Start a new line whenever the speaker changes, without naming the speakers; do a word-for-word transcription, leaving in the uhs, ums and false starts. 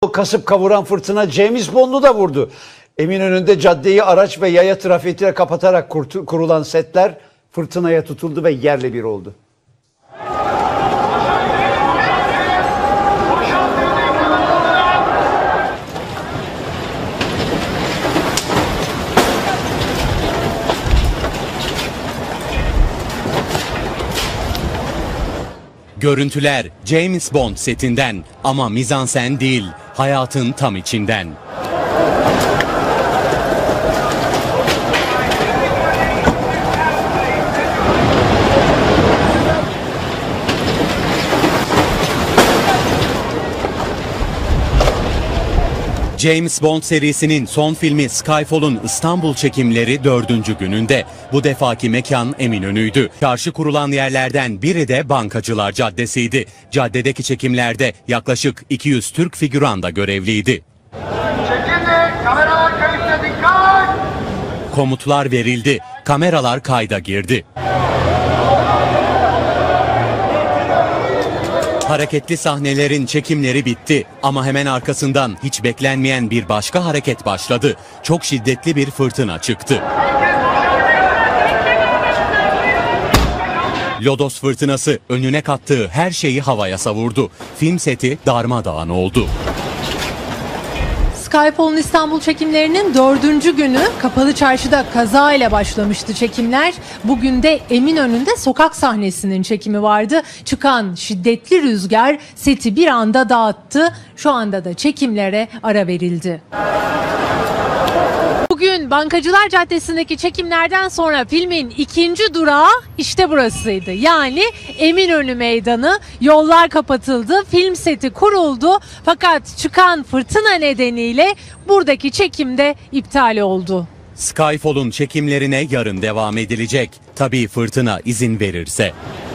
İstanbul'u kasıp kavuran fırtına James Bond'u da vurdu. Eminönü'nde caddeyi araç ve yaya trafiğine kapatarak kurulan setler fırtınaya tutuldu ve yerle bir oldu.
Görüntüler James Bond setinden ama mizansen değil, hayatın tam içinden. James Bond serisinin son filmi Skyfall'un İstanbul çekimleri dördüncü gününde. Bu defaki mekan Eminönü'ydü. Çarşı kurulan yerlerden biri de Bankacılar Caddesi'ydi. Caddedeki çekimlerde yaklaşık iki yüz Türk figüran da görevliydi.
Çekildi, kameralar kayıtta, dikkat!
Komutlar verildi, kameralar kayda girdi. Hareketli sahnelerin çekimleri bitti ama hemen arkasından hiç beklenmeyen bir başka hareket başladı. Çok şiddetli bir fırtına çıktı. Lodos fırtınası önüne kattığı her şeyi havaya savurdu. Film seti darmadağın oldu.
Skyfall'un İstanbul çekimlerinin dördüncü günü Kapalı Çarşı'da kaza ile başlamıştı çekimler. Bugün de Eminönü'nde sokak sahnesinin çekimi vardı. Çıkan şiddetli rüzgar seti bir anda dağıttı. Şu anda da çekimlere ara verildi. Bugün Bankacılar Caddesi'ndeki çekimlerden sonra filmin ikinci durağı işte burasıydı. Yani Eminönü Meydanı. Yollar kapatıldı, film seti kuruldu. Fakat çıkan fırtına nedeniyle buradaki çekim de iptal oldu.
Skyfall'un çekimlerine yarın devam edilecek. Tabii fırtına izin verirse.